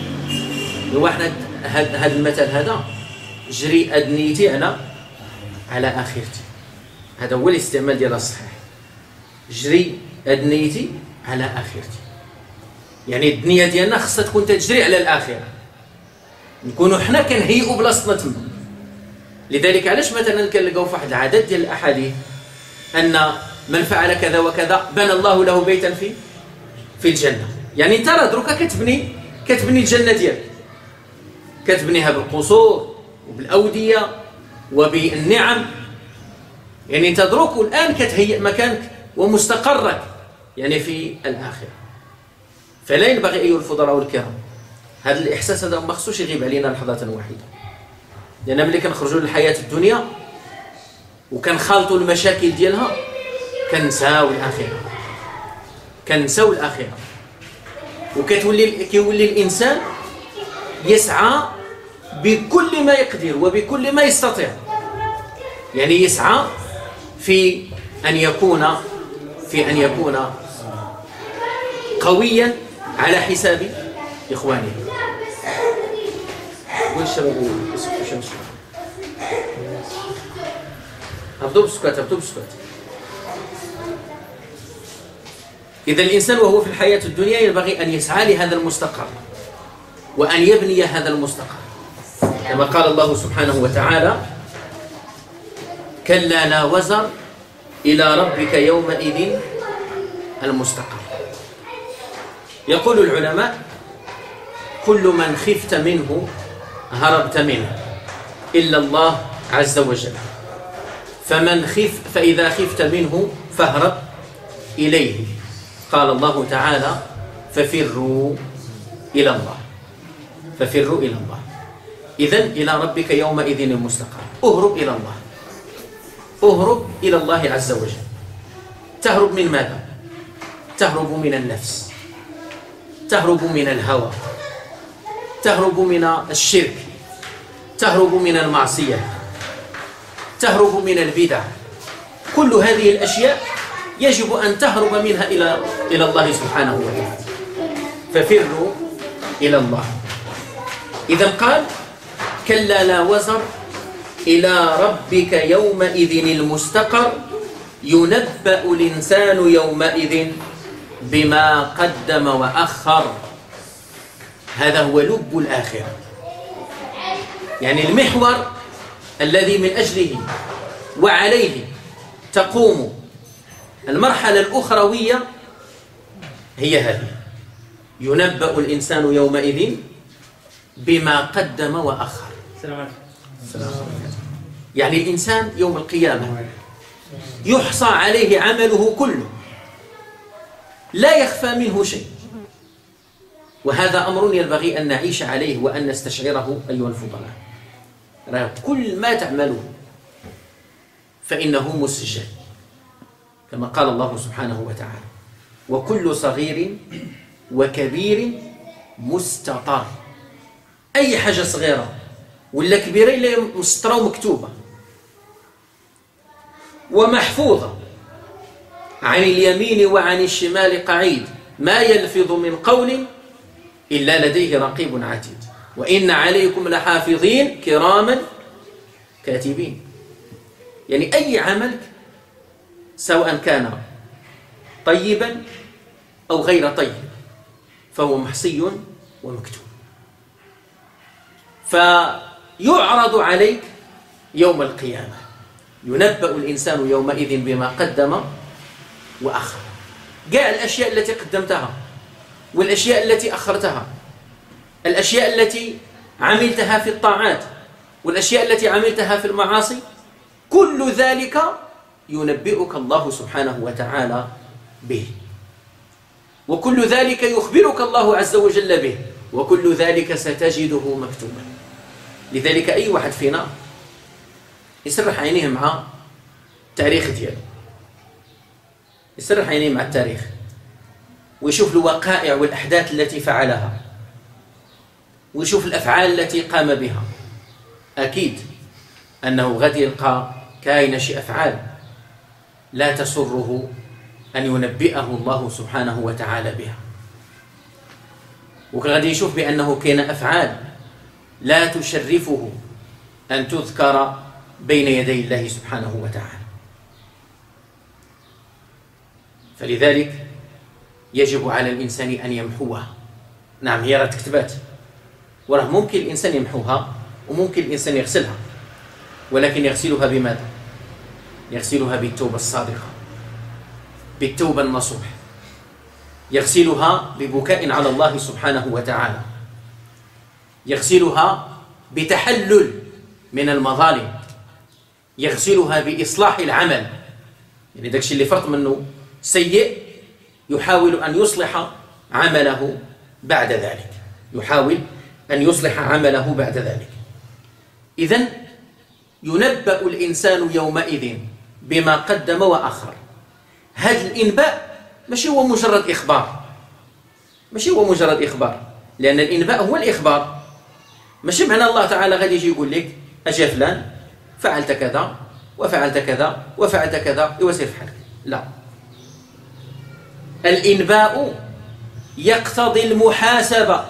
الواحد هذا المثل هذا، جري ادنيتي على على اخرتي، هذا هو الاستعمال ديالها الصحيح. جري ادنيتي على اخرتي، يعني الدنيا ديالنا خصها تكون تجري على الاخره، نكونوا حنا كنهيئوا بلاصتنا تما. لذلك علاش مثلا كنلقاو في واحد العدد ديال الاحاديث ان من فعل كذا وكذا بنى الله له بيتا في في الجنه. يعني انت راه دروكا كتبني كتبني الجنه ديالك، كتبنيها بالقصور وبالاوديه وبالنعم، يعني انت دروك الان كتهيئ مكانك ومستقرك يعني في الاخره. فلا ينبغي ايها الفضلاء الكرام هذا الاحساس هذا ما خصوش يغيب علينا لحظه واحده، لان ملي كنخرجوا للحياه الدنيا وكنخالطوا المشاكل ديالها كنساو الاخره، كنساو الاخره، وكتولي كيولي الانسان يسعى بكل ما يقدر وبكل ما يستطيع، يعني يسعى في ان يكون في ان يكون قويا على حساب اخوانه. قول الشباب يسكتوا شمس، هبطوا بالسكات هبطوا بالسكات. إذا الإنسان وهو في الحياة الدنيا ينبغي أن يسعى لهذا المستقر وأن يبني هذا المستقر، كما قال الله سبحانه وتعالى: كلا لا وزر إلى ربك يومئذ المستقر. يقول العلماء: كل من خفت منه هربت منه إلا الله عز وجل، فمن خف فإذا خفت منه فاهرب إليه. قال الله تعالى: ففروا إلى الله، ففروا إلى الله. إذن إلى ربك يومئذ المستقر، أهرب إلى الله، أهرب إلى الله عز وجل. تهرب من ماذا؟ تهرب من النفس، تهرب من الهوى، تهرب من الشرك، تهرب من المعصية، تهرب من البدع. كل هذه الأشياء يجب أن تهرب منها إلى إلى الله سبحانه وتعالى. ففروا إلى الله. إذا قال: كلا لا وزر إلى ربك يومئذ المستقر، ينبأ الإنسان يومئذ بما قدم وأخر. هذا هو لب الآخرة، يعني المحور الذي من أجله وعليه تقوم المرحلة الأخروية هي هذه: ينبأ الإنسان يومئذ بما قدم وأخر. السلام عليكم. يعني الإنسان يوم القيامة يحصى عليه عمله كله لا يخفى منه شيء، وهذا أمر ينبغي أن نعيش عليه وأن نستشعره أيها الفضلاء. كل ما تعمله فإنه مسجل كما قال الله سبحانه وتعالى: وكل صغير وكبير مستطر. أي حاجة صغيرة ولا كبيرة اللي مسطرة ومكتوبة ومحفوظة عن اليمين وعن الشمال قعيد، ما يلفظ من قول إلا لديه رقيب عتيد، وإن عليكم لحافظين كراما كاتبين. يعني أي عمل سواء كان طيبا أو غير طيب فهو محصي ومكتوب، فيعرض عليك يوم القيامة. ينبأ الإنسان يومئذ بما قدم وأخر. جاء الأشياء التي قدمتها والأشياء التي أخرتها، الأشياء التي عملتها في الطاعات والأشياء التي عملتها في المعاصي، كل ذلك ينبئك الله سبحانه وتعالى به، وكل ذلك يخبرك الله عز وجل به، وكل ذلك ستجده مكتوبا. لذلك أي واحد فينا يسرح عينيه مع التاريخ دياله، يسرح عينيه مع التاريخ ويشوف الوقائع والأحداث التي فعلها ويشوف الأفعال التي قام بها. أكيد أنه غادي يلقى كاينة شي أفعال لا تسره أن ينبئه الله سبحانه وتعالى بها، وغادي يشوف بأنه كاين أفعال لا تشرفه أن تذكر بين يدي الله سبحانه وتعالى. فلذلك يجب على الإنسان أن يمحوها. نعم، هي راه تكتبات وراه ممكن الإنسان يمحوها وممكن الإنسان يغسلها، ولكن يغسلها بماذا؟ يغسلها بالتوبة الصادقة، بالتوبة النصوح، يغسلها ببكاء على الله سبحانه وتعالى، يغسلها بتحلل من المظالم، يغسلها بإصلاح العمل. يعني داكشي اللي فرط منه سيء يحاول أن يصلح عمله بعد ذلك، يحاول أن يصلح عمله بعد ذلك. إذن ينبأ الإنسان يومئذ بما قدم وأخر. هذا الإنباء ماشي هو مجرد إخبار، ماشي هو مجرد إخبار، لأن الإنباء هو الإخبار. ماشي معنى الله تعالى غادي يجي يقول لك أجا فلان فعلت كذا وفعلت كذا وفعلت كذا وسير في حالك، لا. الإنباء يقتضي المحاسبة،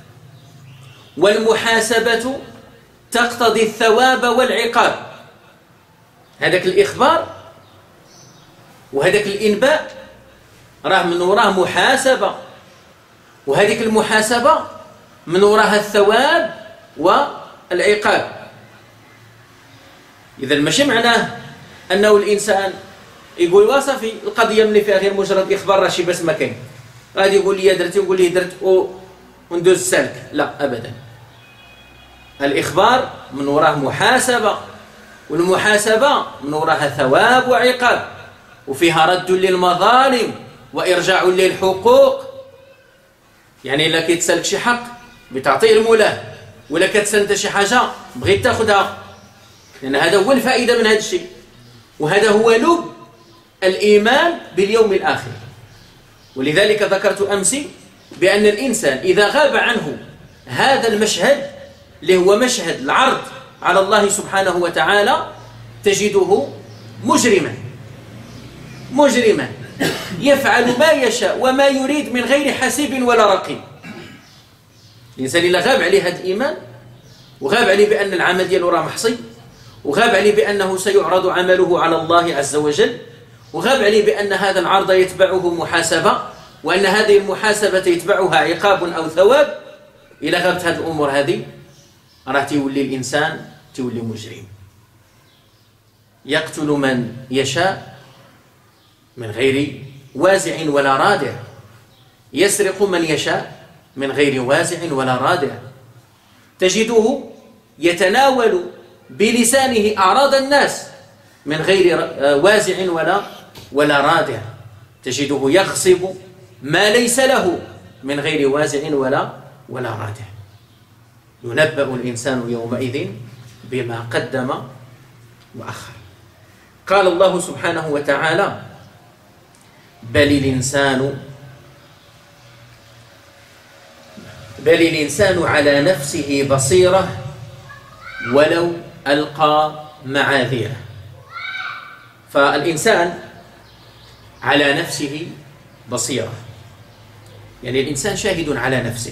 والمحاسبة تقتضي الثواب والعقاب. هذاك الإخبار وهذاك الإنباء راه من وراه محاسبة، وهذيك المحاسبة من وراها الثواب والعقاب. إذا ماشي معناه أنه الإنسان يقول وصافي القضية ملي فيها غير مجرد إخبار راه شي بس ما كاين، غادي يقول لي درتي ونقول ليه درت وندوز السلك، لا أبدا. الإخبار من وراه محاسبة، والمحاسبة من وراها ثواب وعقاب، وفيها رد للمظالم وإرجاع للحقوق. يعني إلا كيتسالك شي حق بتعطيه المولاه، ولا كتسنت شي حاجة بغيت تاخذها، لأن هذا هو الفائدة من هذا الشيء، وهذا هو لب الإيمان باليوم الآخر. ولذلك ذكرت أمس بأن الإنسان إذا غاب عنه هذا المشهد اللي هو مشهد العرض على الله سبحانه وتعالى تجده مجرما مجرما يفعل ما يشاء وما يريد من غير حسيب ولا رقيب. الإنسان إذا غاب عليه هذا الإيمان وغاب عليه بأن العمل ديالو راه محصي، وغاب عليه بأنه سيعرض عمله على الله عز وجل، وغاب عليه بأن هذا العرض يتبعه محاسبة، وأن هذه المحاسبة يتبعها عقاب أو ثواب، إلى غابت هذه الأمور هذه راه تيولي الإنسان تيولي مجرم، يقتل من يشاء من غير وازع ولا رادع، يسرق من يشاء من غير وازع ولا رادع. تجده يتناول بلسانه أعراض الناس من غير وازع ولا ولا رادع، تجده يغصب ما ليس له من غير وازع ولا ولا رادع. ينبأ الإنسان يومئذ بما قدم وأخر. قال الله سبحانه وتعالى: بل الإنسان بل الإنسان على نفسه بصيرة ولو ألقى معاذيره. فالإنسان على نفسه بصيرة، يعني الإنسان شاهد على نفسه،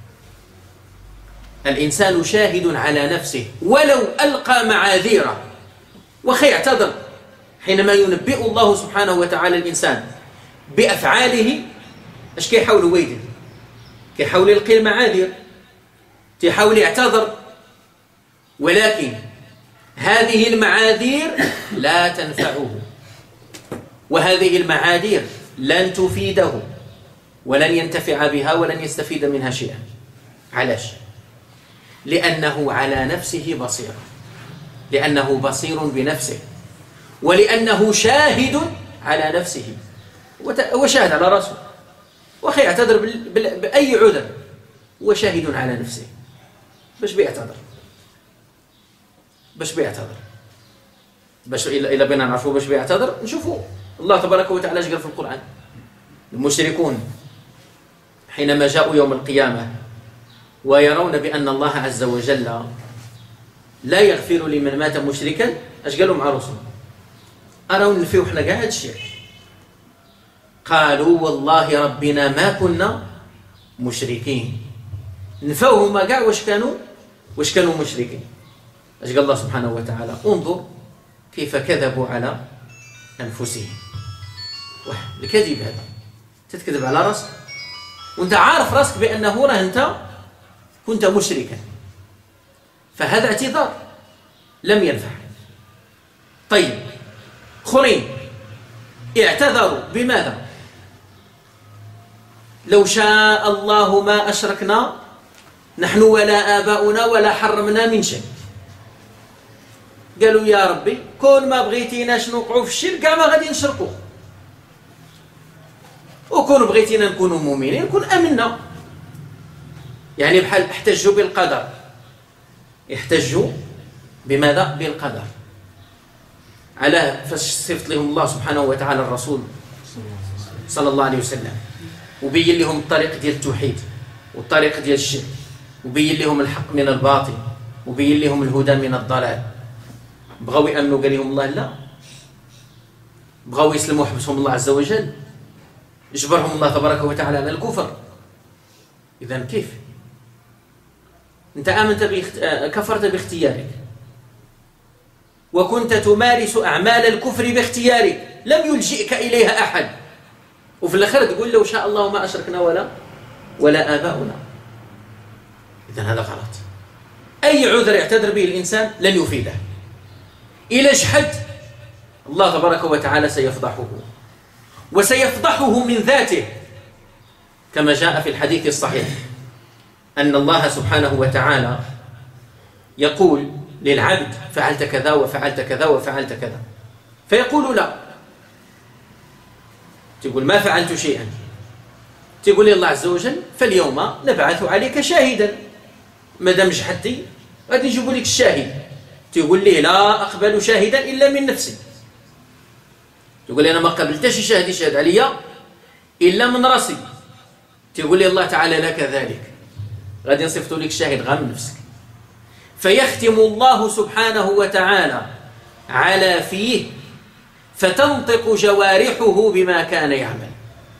الإنسان شاهد على نفسه ولو ألقى معاذيره، وخي اعتذر. حينما ينبئ الله سبحانه وتعالى الإنسان بأفعاله، اش كيحاول هو يدير؟ كيحاول يلقي المعاذير، تيحاول يعتذر، ولكن هذه المعاذير لا تنفعه، وهذه المعاذير لن تفيده ولن ينتفع بها ولن يستفيد منها شيئا. علاش؟ لأنه على نفسه بصير، لأنه بصير بنفسه، ولأنه شاهد على نفسه. وشاهد على رأسه، وخي يعتذر بأي عذر، وشاهد على نفسه. باش بيعتذر باش بيعتذر باش إلا بينا نعرفوا باش بيعتذر. نشوفوا الله تبارك وتعالى قال في القرآن: المشركون حينما جاءوا يوم القيامة ويرون بأن الله عز وجل لا يغفر لمن مات مشركا، اش قالوا مع رسول؟ أراو نفيو حنا كاع هذا الشيء. قالوا: والله ربنا ما كنا مشركين. نفوهما كاع واش كانوا واش كانوا مشركين. اش قال الله سبحانه وتعالى: انظر كيف كذبوا على أنفسهم. واحد الكذب هذا، تتكذب على راسك وانت عارف راسك بأنه راه انت كنت مشركا، فهذا اعتذار لم ينفع. طيب، اخرين اعتذروا بماذا؟ لو شاء الله ما أشركنا نحن ولا آباؤنا ولا حرمنا من شيء. قالوا: يا ربي كون ما بغيتيناش نوقعوا في الشرك كاع ما غادي نشركوا، وكون بغيتينا نكونوا مؤمنين نكون امنا. يعني بحال احتجوا بالقدر، يحتجوا بماذا؟ بالقدر. على فاش صفت لهم الله سبحانه وتعالى الرسول صلى الله عليه وسلم وبين لهم الطريق ديال التوحيد والطريق ديال الشرك، وبين لهم الحق من الباطل، وبين لهم الهدى من الضلال، بغاو يامنوا قال لهم الله لا، بغاو يسلموا حبسهم الله عز وجل، اجبرهم الله تبارك وتعالى على الكفر. اذا كيف انت امنت بيخت... كفرت باختيارك وكنت تمارس اعمال الكفر باختيارك، لم يلجئك اليها احد، وفي الاخر تقول لو شاء الله ما اشركنا ولا ولا اباؤنا. اذا هذا غلط. اي عذر يعتذر به الانسان لن يفيده. إلى جحد الله تبارك وتعالى سيفضحه، وسيفضحه من ذاته، كما جاء في الحديث الصحيح أن الله سبحانه وتعالى يقول للعبد: فعلت كذا وفعلت كذا وفعلت كذا، فيقول لا، تقول ما فعلت شيئا، تقول لي الله عز وجل: فاليوم نبعث عليك شاهدا. ما دام جحدتي غادي نجيبوا لك الشاهد. تقول لي: لا أقبل شاهدا إلا من نفسي. تقول لي: أنا ما قبلتش شاهد يشهد عليا إلا من راسي. تقول لي الله تعالى: لا كذلك، غادي نصيفط لك شاهد غير من نفسك. فيختم الله سبحانه وتعالى على فيه، فتنطق جوارحه بما كان يعمل.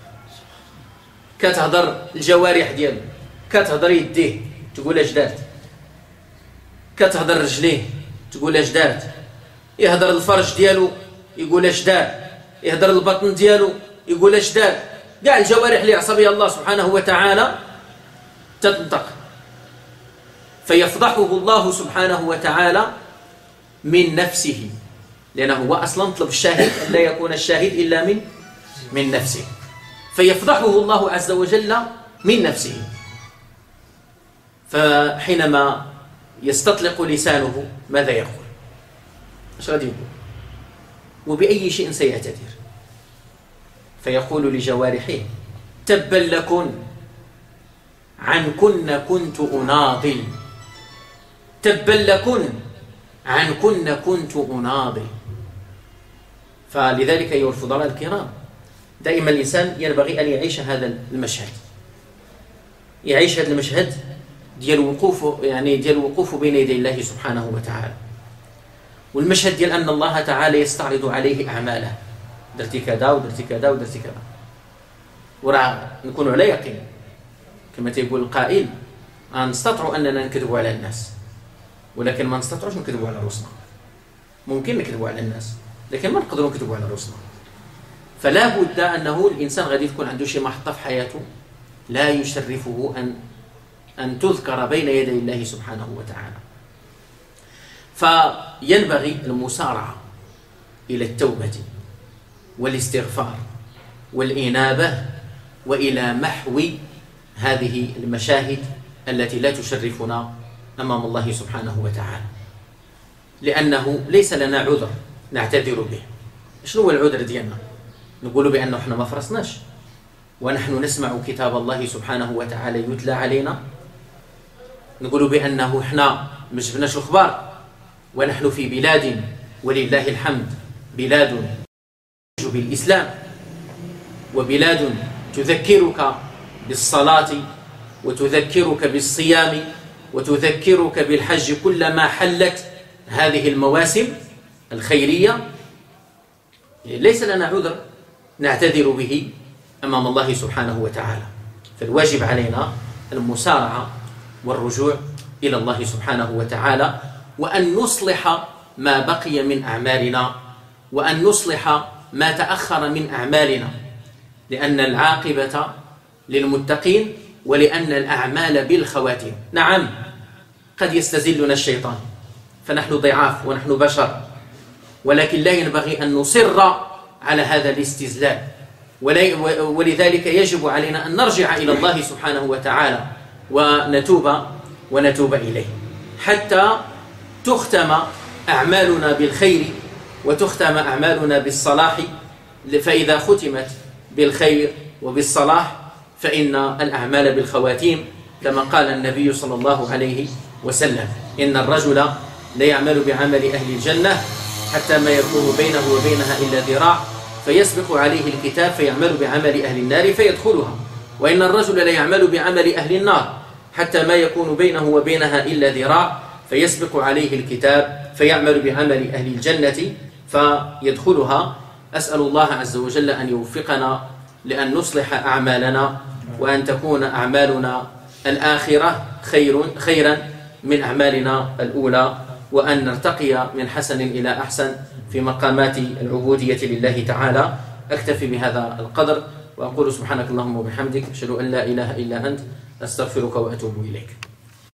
كتهضر الجوارح ديالو، كتهضر يديه تقول اش دارت، كتهضر رجليه تقول اش دارت، يهضر الفرج ديالو يقول اش دار، يهضر البطن ديالو يقول اش دار. كاع الجوارح اللي عصى بها الله سبحانه وتعالى تنطق. فيفضحه الله سبحانه وتعالى من نفسه، لأنه هو أصلا طلب الشاهد أن لا يكون الشاهد إلا من من نفسه، فيفضحه الله عز وجل من نفسه. فحينما يستطلق لسانه ماذا يقول، اش غادي يقول، وبأي شيء سيعتذر، فيقول لجوارحه تبا لكن عنكن كنت أناضل، تبا لكن عنكن كنت أناضل. فلذلك أيها الفضلاء الكرام، دائما الإنسان ينبغي أن يعيش هذا المشهد، يعيش هذا المشهد ديال وقوف يعني ديال الوقوف بين يدي الله سبحانه وتعالى، والمشهد ديال أن الله تعالى يستعرض عليه أعماله، درتي كذا ودرتي كذا ودرتي كذا، وراه نكونوا على يقين كما تيقول القائل نستطيع أننا نكذبوا على الناس، ولكن ما نستطيعوش نكذبوا على روسنا. ممكن نكذبوا على الناس لكن ما نقدروا نكذبوا على روسنا. فلا بد أنه الإنسان غادي تكون عنده شي محطة في حياته لا يشرفه أن أن تذكر بين يدي الله سبحانه وتعالى. فينبغي المسارعة إلى التوبة والاستغفار والإنابة وإلى محو هذه المشاهد التي لا تشرفنا أمام الله سبحانه وتعالى، لأنه ليس لنا عذر نعتذر به. شنو هو العذر ديالنا؟ نقول بأنه احنا ما فرصناش ونحن نسمع كتاب الله سبحانه وتعالى يتلى علينا، نقول بأنه احنا ما جبناش الأخبار ونحن في بلاد ولله الحمد بلاد بالإسلام، وبلاد تذكرك بالصلاة وتذكرك بالصيام وتذكرك بالحج كلما حلت هذه المواسم الخيرية. ليس لنا عذر نعتذر به أمام الله سبحانه وتعالى، فالواجب علينا المسارعة والرجوع إلى الله سبحانه وتعالى، وأن نصلح ما بقي من أعمالنا، وأن نصلح ما تأخر من أعمالنا، لأن العاقبة للمتقين ولأن الأعمال بالخواتيم. نعم قد يستزلنا الشيطان فنحن ضعاف ونحن بشر، ولكن لا ينبغي أن نصر على هذا الاستزلال، ولذلك يجب علينا أن نرجع إلى الله سبحانه وتعالى ونتوب ونتوب إليه حتى تختم أعمالنا بالخير وتختم أعمالنا بالصلاح. فإذا ختمت بالخير وبالصلاح فإن الأعمال بالخواتيم، كما قال النبي صلى الله عليه وسلم إن الرجل ليعمل بعمل أهل الجنة حتى ما يكون بينه وبينها إلا ذراع فيسبق عليه الكتاب فيعمل بعمل أهل النار فيدخلها، وإن الرجل ليعمل بعمل أهل النار حتى ما يكون بينه وبينها إلا ذراع فيسبق عليه الكتاب فيعمل بعمل أهل الجنة فيدخلها. أسأل الله عز وجل أن يوفقنا لأن نصلح أعمالنا، وأن تكون أعمالنا الآخرة خير خيرا من أعمالنا الأولى، وأن نرتقي من حسن إلى أحسن في مقامات العبودية لله تعالى. أكتفي بهذا القدر وأقول سبحانك اللهم وبحمدك أشهد أن لا إله إلا أنت أستغفرك وأتوب إليك.